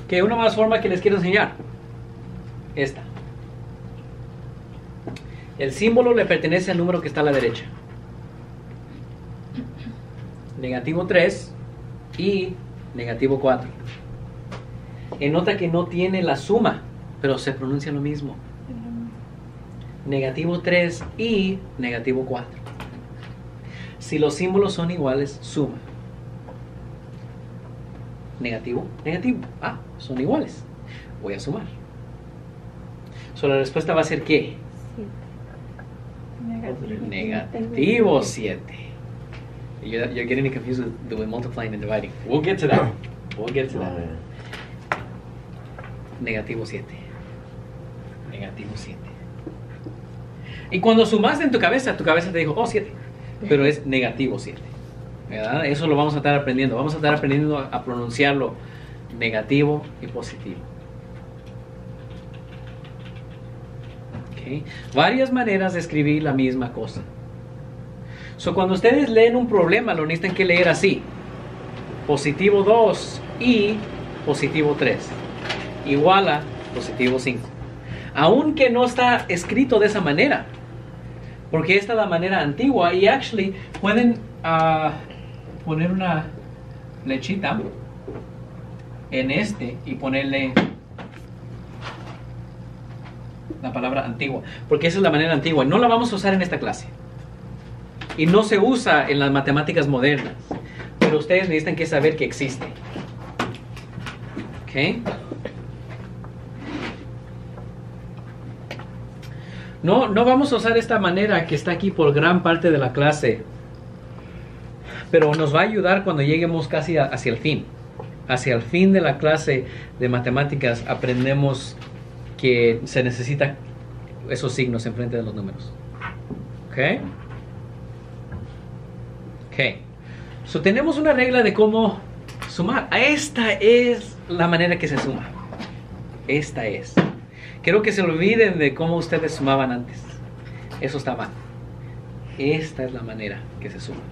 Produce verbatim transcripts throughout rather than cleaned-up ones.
Que una más forma que les quiero enseñar. Esta. El símbolo le pertenece al número que está a la derecha. Negativo tres y negativo cuatro. Y nota que no tiene la suma, pero se pronuncia lo mismo. Negativo tres y negativo cuatro. Si los símbolos son iguales, suma. Negativo, negativo. Ah, son iguales. Voy a sumar. So, la respuesta va a ser ¿qué? Negativo. Negativo siete. You're, you're getting confused with, with multiplying and dividing. We'll get to that. We'll get to that. Negativo siete. Negativo siete. Y cuando sumaste en tu cabeza, tu cabeza te dijo, oh, siete. Pero es negativo siete. ¿Verdad? Eso lo vamos a estar aprendiendo. Vamos a estar aprendiendo a, a pronunciarlo negativo y positivo. ¿Okay? Varias maneras de escribir la misma cosa. So, cuando ustedes leen un problema, lo necesitan que leer así. Positivo dos y positivo tres. Igual a positivo cinco. Aunque no está escrito de esa manera. Porque esta es la manera antigua. Y actually pueden uh, poner una flechita en este y ponerle la palabra antigua. Porque esa es la manera antigua. No la vamos a usar en esta clase. Y no se usa en las matemáticas modernas. Pero ustedes necesitan que saber que existe. ¿Ok? No, no vamos a usar esta manera que está aquí por gran parte de la clase. Pero nos va a ayudar cuando lleguemos casi a, hacia el fin. Hacia el fin de la clase de matemáticas aprendemos que se necesita esos signos enfrente de los números. ¿Ok? Ok. So, tenemos una regla de cómo sumar. Esta es la manera que se suma. Esta es. Quiero que se olviden de cómo ustedes sumaban antes. Eso está mal. Esta es la manera que se suma.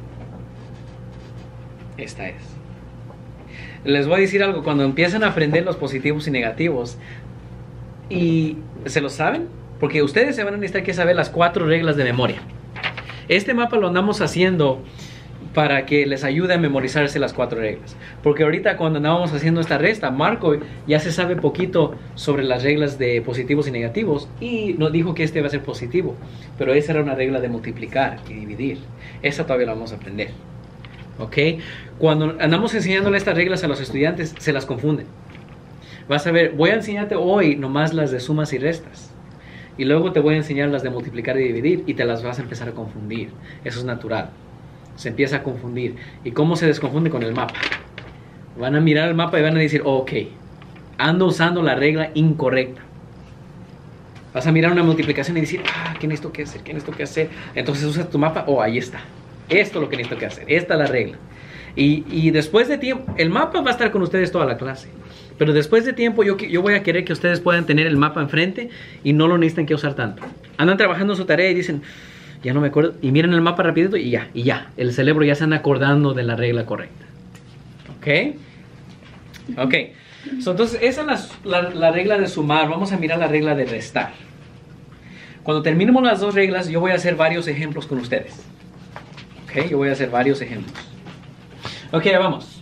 Esta es. Les voy a decir algo. Cuando empiezan a aprender los positivos y negativos, y se lo saben, porque ustedes se van a necesitar que saber las cuatro reglas de memoria. Este mapa lo andamos haciendo para que les ayude a memorizarse las cuatro reglas. Porque ahorita cuando andábamos haciendo esta resta, Marco ya se sabe poquito sobre las reglas de positivos y negativos y nos dijo que este va a ser positivo. Pero esa era una regla de multiplicar y dividir. Esa todavía la vamos a aprender. ¿Ok? Cuando andamos enseñándole estas reglas a los estudiantes, se las confunden. Vas a ver, voy a enseñarte hoy nomás las de sumas y restas. Y luego te voy a enseñar las de multiplicar y dividir y te las vas a empezar a confundir. Eso es natural. Se empieza a confundir. ¿Y cómo se desconfunde? Con el mapa. Van a mirar el mapa y van a decir, oh, ok, ando usando la regla incorrecta. Vas a mirar una multiplicación y decir, ah, ¿qué necesito que hacer? ¿Qué necesito que hacer? Entonces usas tu mapa, oh, ahí está. Esto es lo que necesito que hacer. Esta es la regla. Y, y después de tiempo, el mapa va a estar con ustedes toda la clase. Pero después de tiempo yo, yo voy a querer que ustedes puedan tener el mapa enfrente y no lo necesitan que usar tanto. Andan trabajando su tarea y dicen, ya no me acuerdo, y miren el mapa rapidito y ya, y ya. El cerebro ya se anda acordando de la regla correcta. ¿Ok? Ok. So, entonces, esa es la, la, la regla de sumar. Vamos a mirar la regla de restar. Cuando terminemos las dos reglas, yo voy a hacer varios ejemplos con ustedes. Ok, yo voy a hacer varios ejemplos. Ok, ya vamos.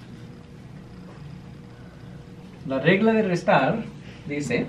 La regla de restar dice...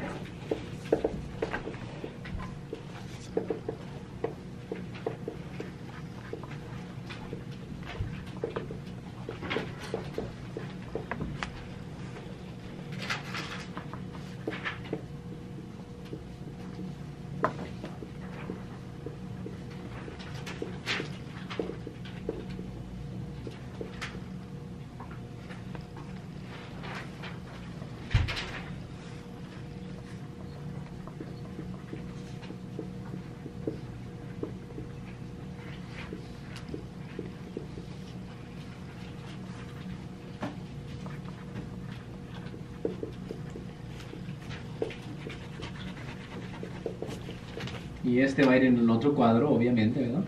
Y este va a ir en el otro cuadro, obviamente, ¿verdad?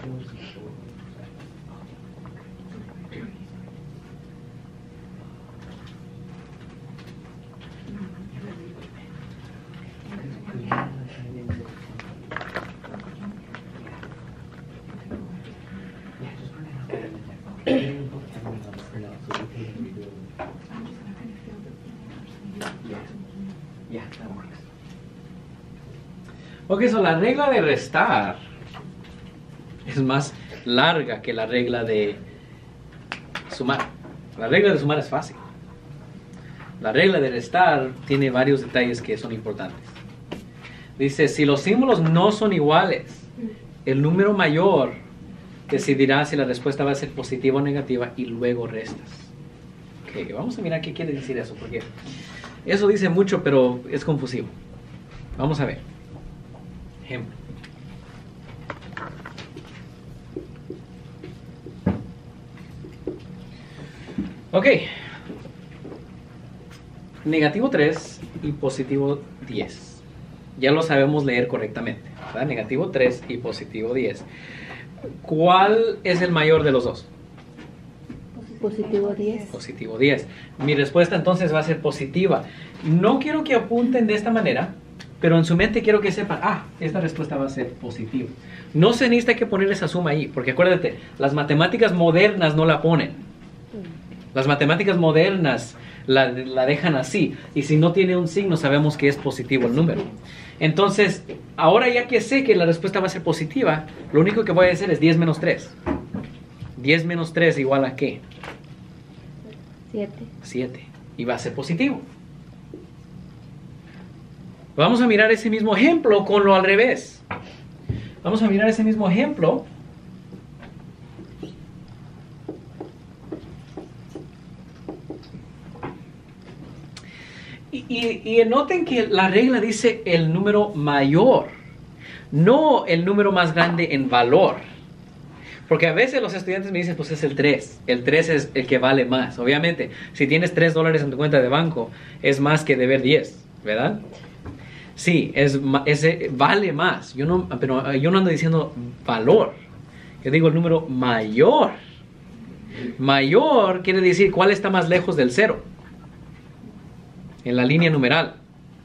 Ok, so la regla de restar es más larga que la regla de sumar. La regla de sumar es fácil. La regla de restar tiene varios detalles que son importantes. Dice, si los símbolos no son iguales, el número mayor decidirá si la respuesta va a ser positiva o negativa y luego restas. Ok, vamos a mirar qué quiere decir eso, porque eso dice mucho, pero es confusivo. Vamos a ver. Ejemplo. Ok. Negativo tres y positivo diez. Ya lo sabemos leer correctamente, ¿verdad? Negativo tres y positivo diez. ¿Cuál es el mayor de los dos? Positivo diez. Positivo diez. Mi respuesta entonces va a ser positiva. No quiero que apunten de esta manera, pero en su mente quiero que sepan, ah, esta respuesta va a ser positiva. No se necesita que poner esa suma ahí, porque acuérdate, las matemáticas modernas no la ponen. Las matemáticas modernas la, la dejan así, y si no tiene un signo sabemos que es positivo el número. Entonces, ahora ya que sé que la respuesta va a ser positiva, lo único que voy a hacer es diez menos tres. diez menos tres igual a ¿qué? siete. siete. Y va a ser positivo. Vamos a mirar ese mismo ejemplo con lo al revés. Vamos a mirar ese mismo ejemplo. Y, y, y noten que la regla dice el número mayor, no el número más grande en valor. Porque a veces los estudiantes me dicen, pues es el tres. El tres es el que vale más. Obviamente, si tienes tres dólares en tu cuenta de banco, es más que deber diez, ¿verdad? Sí, es, ese vale más. Yo no, pero yo no ando diciendo valor. Yo digo el número mayor. Mayor quiere decir cuál está más lejos del cero. En la línea numeral.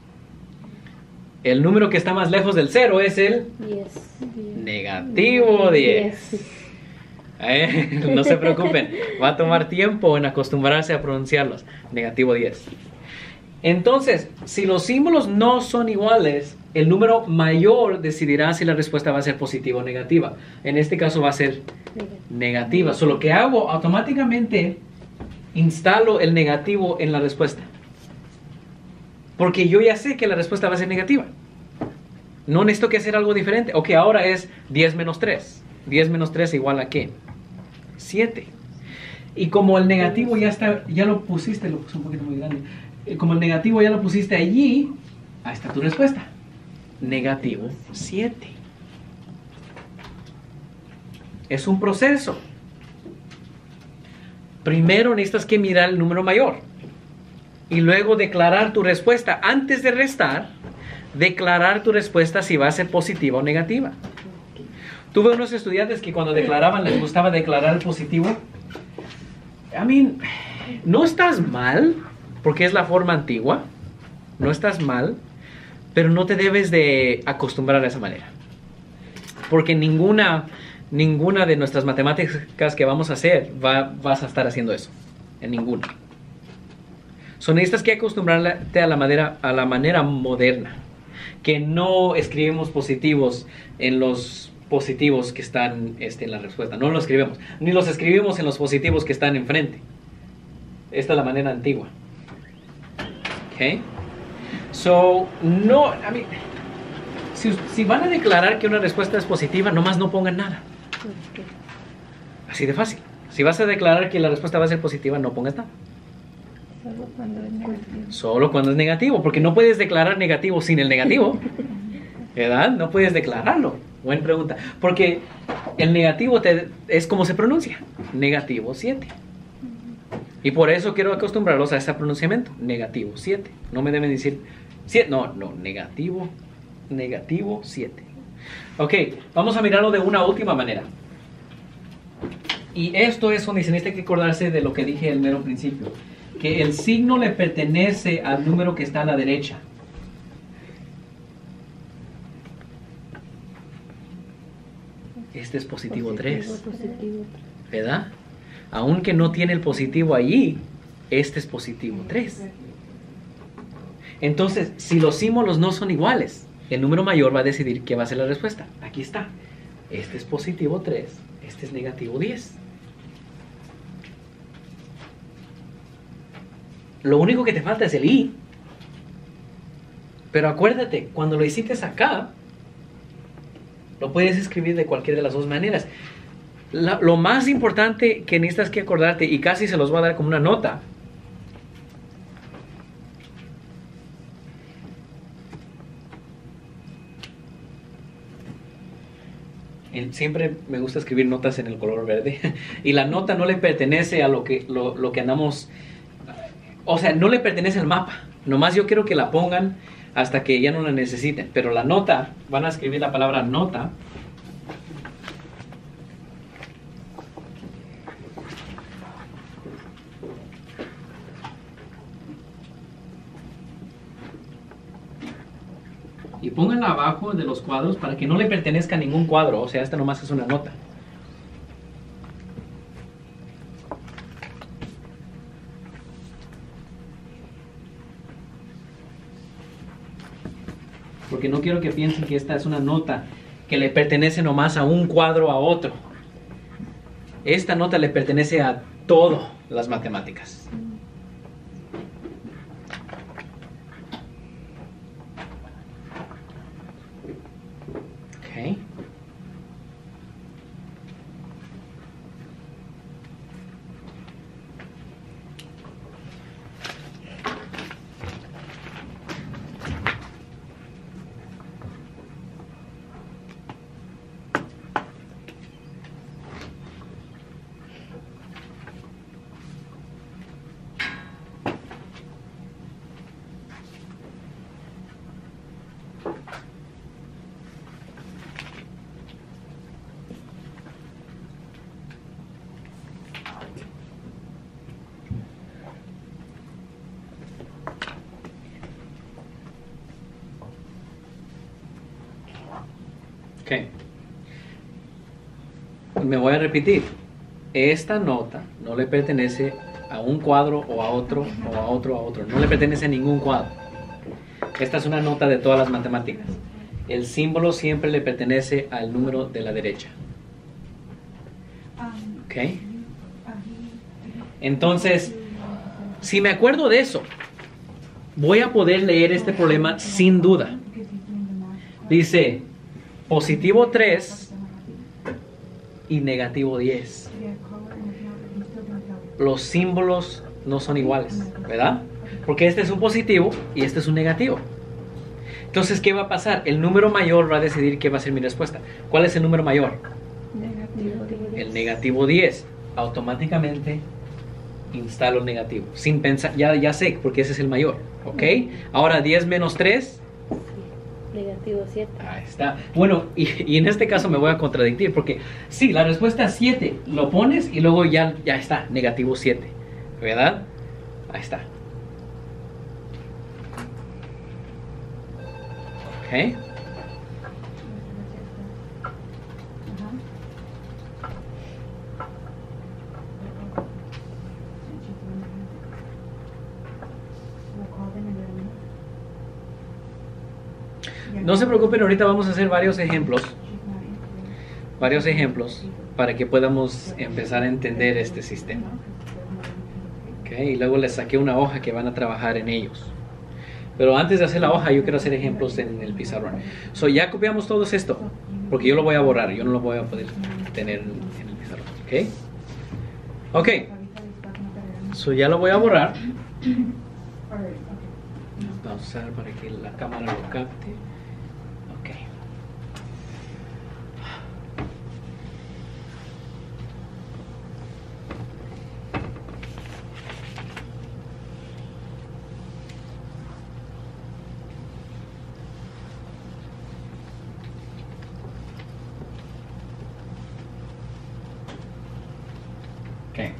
El número que está más lejos del cero es el diez. negativo diez. Eh, no se preocupen, va a tomar tiempo en acostumbrarse a pronunciarlos. Negativo diez. Entonces, si los símbolos no son iguales, el número mayor decidirá si la respuesta va a ser positiva o negativa. En este caso va a ser negativa. Solo que hago, automáticamente instalo el negativo en la respuesta. Porque yo ya sé que la respuesta va a ser negativa. No necesito que hacer algo diferente. Ok, ahora es diez menos tres. diez menos tres igual a ¿qué? siete. Y como el negativo ya está, ya lo pusiste, lo puse un poquito muy grande. Como el negativo ya lo pusiste allí, ahí está tu respuesta. Negativo siete. Es un proceso. Primero necesitas que mirar el número mayor. Y luego declarar tu respuesta. Antes de restar, declarar tu respuesta si va a ser positiva o negativa. Tuve unos estudiantes que cuando declaraban les gustaba declarar el positivo. I mean, no estás mal, porque es la forma antigua. No estás mal, pero no te debes de acostumbrar a esa manera. Porque ninguna, ninguna de nuestras matemáticas que vamos a hacer va, vas a estar haciendo eso. En ninguna. Son necesitas que acostumbrarte a la manera, a la manera moderna. Que no escribimos positivos en los positivos que están este, en la respuesta. No los escribimos. Ni los escribimos en los positivos que están enfrente. Esta es la manera antigua. ¿Ok? So, no, I mean, si, si van a declarar que una respuesta es positiva, nomás no pongan nada. Así de fácil. Si vas a declarar que la respuesta va a ser positiva, no pongas nada. Solo cuando es negativo. Solo cuando es negativo, porque no puedes declarar negativo sin el negativo. ¿Verdad? No puedes declararlo. Buena pregunta. Porque el negativo te, es como se pronuncia. Negativo siete. Y por eso quiero acostumbrarlos a ese pronunciamiento. Negativo siete. No me deben decir siete. No, no. Negativo. Negativo siete. Ok. Vamos a mirarlo de una última manera. Y esto es donde se necesita que acordarse de lo que dije al mero principio. Que el signo le pertenece al número que está a la derecha. Este es positivo tres. Positivo, ¿Verdad? Aunque no tiene el positivo allí, este es positivo tres. Entonces, si los símbolos no son iguales, el número mayor va a decidir qué va a ser la respuesta. Aquí está. Este es positivo tres, este es negativo diez. Lo único que te falta es el i. Pero acuérdate, cuando lo hiciste acá, lo puedes escribir de cualquiera de las dos maneras. La, lo más importante que necesitas que acordarte, y casi se los voy a dar como una nota, el, siempre me gusta escribir notas en el color verde, y la nota no le pertenece a lo que, lo, lo que andamos, o sea, no le pertenece al mapa, nomás yo quiero que la pongan hasta que ya no la necesiten, pero la nota, van a escribir la palabra nota, y pónganla abajo de los cuadros para que no le pertenezca a ningún cuadro. O sea, esta nomás es una nota. Porque no quiero que piensen que esta es una nota que le pertenece nomás a un cuadro a otro. Esta nota le pertenece a todas las matemáticas. Okay. Okay. Me voy a repetir. Esta nota no le pertenece a un cuadro o a otro o a otro a otro. No le pertenece a ningún cuadro. Esta es una nota de todas las matemáticas. El símbolo siempre le pertenece al número de la derecha. Okay. Entonces, si me acuerdo de eso, voy a poder leer este problema sin duda. Dice positivo tres y negativo diez. Los símbolos no son iguales, ¿verdad? Porque este es un positivo y este es un negativo. Entonces, ¿qué va a pasar? El número mayor va a decidir qué va a ser mi respuesta. ¿Cuál es el número mayor? negativo diez. El negativo diez. Automáticamente instalo el negativo. Sin pensar, ya, ya sé, porque ese es el mayor. ¿Ok? Ahora diez menos tres. Negativo siete. Ahí está. Bueno, y, y en este caso me voy a contradicir, porque sí, la respuesta es siete. Lo pones y luego ya, ya está, negativo siete. ¿Verdad? Ahí está. ¿Ok? No se preocupen, ahorita vamos a hacer varios ejemplos, varios ejemplos para que podamos empezar a entender este sistema. Okay, y luego les saqué una hoja que van a trabajar en ellos. Pero antes de hacer la hoja, yo quiero hacer ejemplos en el pizarrón. So, ya copiamos todo esto, porque yo lo voy a borrar, yo no lo voy a poder tener en el pizarrón. Ok, ok. So, ya lo voy a borrar. Pausar para que la cámara lo capte. Ok. Ok.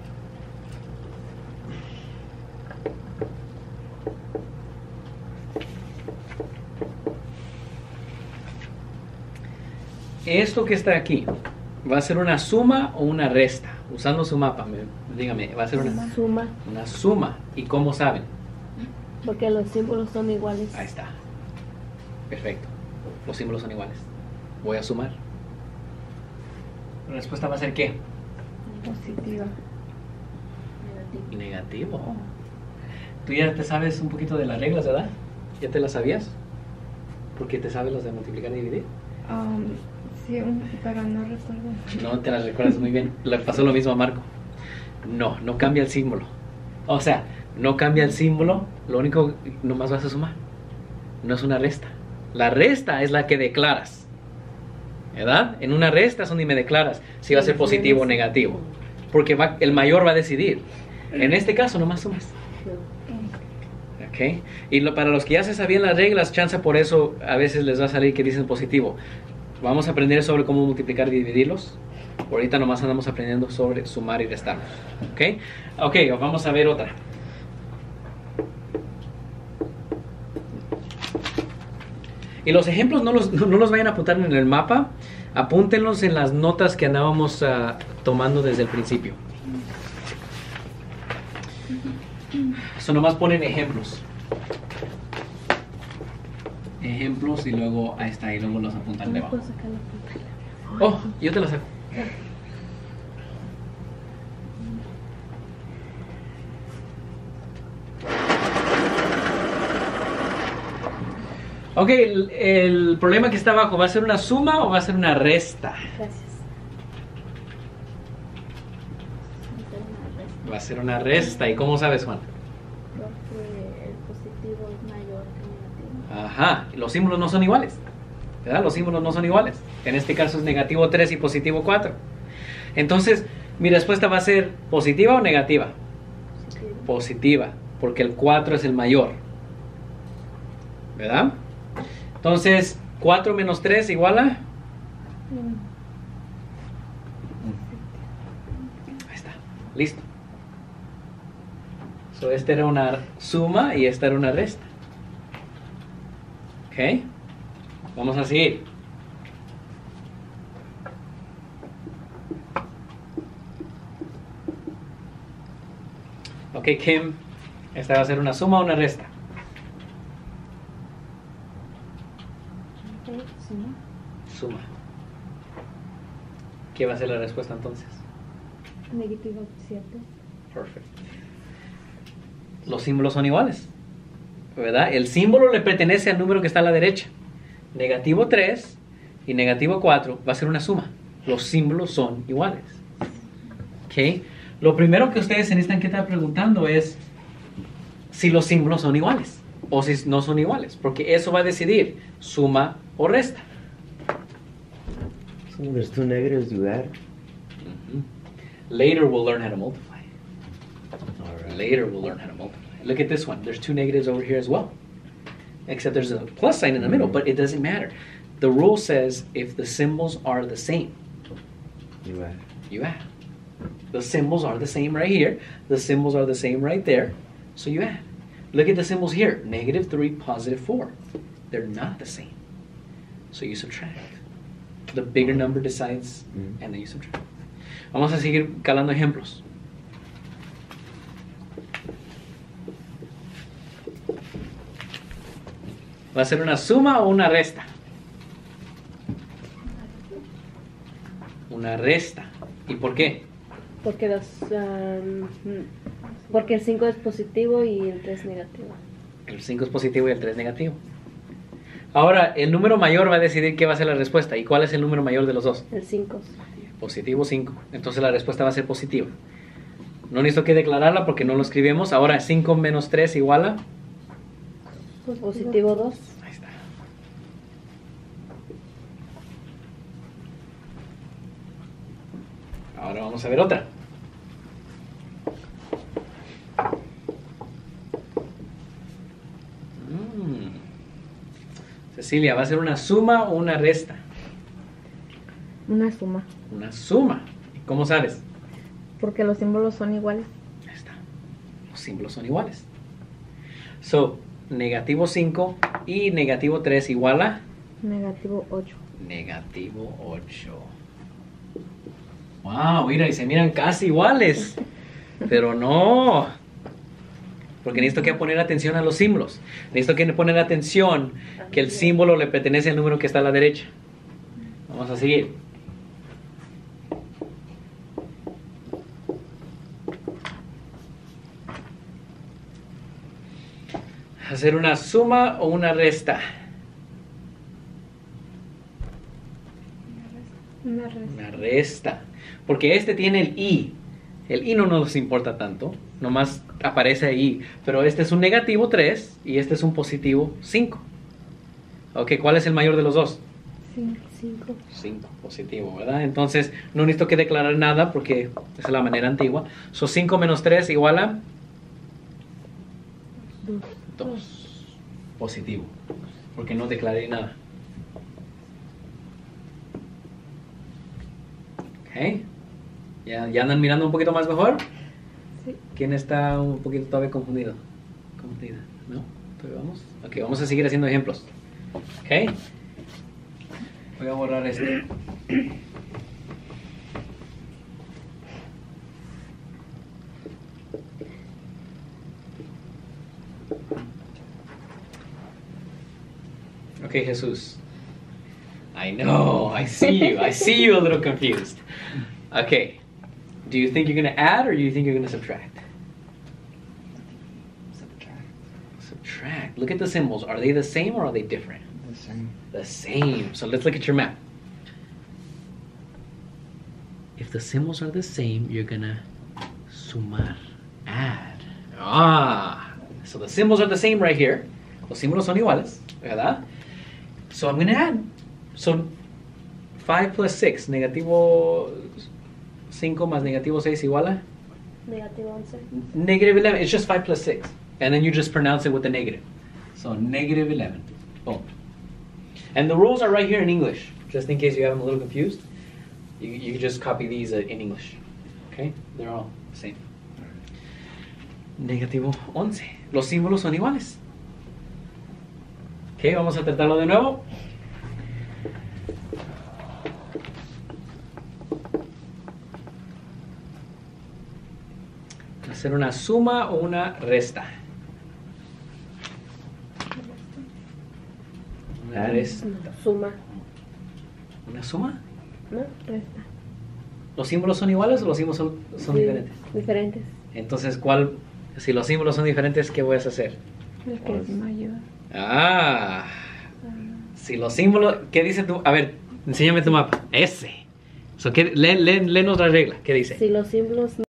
Esto que está aquí, ¿va a ser una suma o una resta? Usando su mapa, me- dígame, ¿va a ser una, Suma. una suma? ¿Y cómo saben? Porque los símbolos son iguales. Ahí está. Perfecto. Los símbolos son iguales. Voy a sumar. La respuesta va a ser ¿qué? Positiva. Negativo. Tú ya te sabes un poquito de las reglas, ¿verdad? ¿Ya te las sabías? Porque te sabes las de multiplicar y dividir. Um, sí, un- pero no recuerdo. No te las recuerdas muy bien. Le pasó lo mismo a Marco. No, no cambia el símbolo. O sea, no cambia el símbolo. Lo único, nomás vas a sumar. No es una resta. La resta es la que declaras. ¿Verdad? En una resta es donde me declaras si va a ser positivo o negativo. Porque va, el mayor va a decidir. En este caso, nomás sumas. ¿Ok? Y lo, para los que ya se sabían las reglas, chance por eso a veces les va a salir que dicen positivo. Vamos a aprender sobre cómo multiplicar y dividirlos. Ahorita nomás andamos aprendiendo sobre sumar y restar. ¿Ok? Ok, vamos a ver otra. Y los ejemplos no los, no los vayan a apuntar en el mapa, apúntenlos en las notas que andábamos uh, tomando desde el principio. Eso nomás ponen ejemplos. Ejemplos y luego ahí está, y luego los apuntan No debajo. puedo sacar la pantalla. Oh, yo te lo saco. Ok, el, el problema que está abajo, ¿va a ser una suma o va a ser una resta? Gracias. Va a ser una resta. ¿Y cómo sabes, Juan? Porque el positivo es mayor que el negativo. Ajá, los símbolos no son iguales. ¿Verdad? Los símbolos no son iguales. En este caso es negativo tres y positivo cuatro. Entonces, mi respuesta va a ser positiva o negativa. Positivo. Positiva, porque el cuatro es el mayor. ¿Verdad? Entonces, cuatro menos tres igual a... Mm. Ahí está, listo. So, esta era una suma y esta era una resta. ¿Ok? Vamos a seguir. Ok, Kim, esta va a ser una suma o una resta. Ok, suma. Suma. ¿Qué va a ser la respuesta entonces? Negativo siete. Perfecto. Los símbolos son iguales, ¿verdad? El símbolo le pertenece al número que está a la derecha. Negativo tres y negativo cuatro va a ser una suma. Los símbolos son iguales. ¿Ok? Lo primero que ustedes en esta encuesta están preguntando es si los símbolos son iguales o si no son iguales, porque eso va a decidir suma o resta. So there's two negatives, you add. Mhm. Later we'll learn how to multiply. All right. Later we'll learn how to multiply. Look at this one. There's two negatives over here as well. Except there's a plus sign in the middle, but it doesn't matter. The rule says if the symbols are the same, You add. you add. The symbols are the same right here. The symbols are the same right there. So you add. Look at the symbols here. Negative three, positive four. They're not the same. So you subtract. The bigger number decides, Mhm. and then you subtract. Vamos a seguir calando ejemplos. ¿Va a ser una suma o una resta? Una resta. ¿Y por qué? Porque los um, mm, porque el cinco es positivo y el tres negativo. El cinco es positivo y el tres negativo. Ahora, el número mayor va a decidir qué va a ser la respuesta. ¿Y cuál es el número mayor de los dos? El cinco. Positivo cinco. Entonces la respuesta va a ser positiva. No necesito que declararla porque no lo escribimos. Ahora, cinco menos tres igual a... Positivo dos. Ahí está. Ahora vamos a ver otra. Mm. Cecilia, ¿va a ser una suma o una resta? Una suma. Una suma. ¿Cómo sabes? Porque los símbolos son iguales. Ahí está. Los símbolos son iguales. So, negativo cinco y negativo tres igual a Negativo ocho. negativo ocho. Wow, mira, y se miran casi iguales. Pero no. Porque necesito que poner atención a los símbolos. Necesito que poner atención que el símbolo le pertenece al número que está a la derecha. Vamos a seguir. Hacer una suma o una resta. Una resta. Una resta. Porque este tiene el i. El i no nos importa tanto. Nomás aparece ahí. Pero este es un negativo tres y este es un positivo cinco. Ok, ¿cuál es el mayor de los dos? Cinco. cinco. cinco, positivo, ¿verdad? Entonces no necesito que declarar nada porque esa es la manera antigua. So cinco menos tres igual a dos. dos. Positivo. Porque no declaré nada. Ok. ¿Ya, ya andan mirando un poquito más mejor? Sí. ¿Quién está un poquito todavía confundido? ¿Confundida? ¿No? ¿Todavía vamos? Ok, vamos a seguir haciendo ejemplos. Ok. Voy a borrar este. Ok, Jesús. I know, I see you. I see you a little confused. Okay. Do you think you're going to add or do you think you're going to subtract? Subtract. Subtract. Look at the symbols. Are they the same or are they different? The same. The same. So let's look at your map. If the symbols are the same, you're going to sumar, add. Ah. So the symbols are the same right here. Los símbolos son iguales, ¿verdad? So I'm going to add. So five plus six, negativo cinco más negativo seis igual a Negativo once. negative eleven. It's just five plus six. And then you just pronounce it with the negative. So negative eleven. Boom. And the rules are right here in English. Just in case you have them a little confused. You, you can just copy these uh, in English. Okay? They're all the same. Negativo once. Los símbolos son iguales. Ok, vamos a tratarlo de nuevo. Hacer una suma o una resta. Una resta. No, suma. ¿Una suma? ¿No? Resta. ¿Los símbolos son iguales o los símbolos son, son Sí, diferentes? Diferentes. Entonces, ¿cuál? Si los símbolos son diferentes, ¿qué voy a hacer? El que es mayor. Ah, si los símbolos, ¿qué dice tú? A ver, enséñame tu mapa. Ese. So, ¿qué, lé, lé, léenos la regla. ¿Qué dice? Si los símbolos